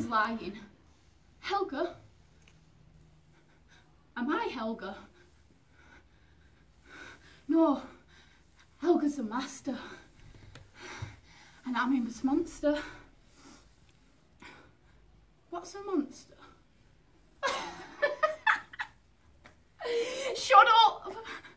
lying. Helga? Am I Helga? No, Helga's the master. And I'm his monster. What's a monster? Shut up!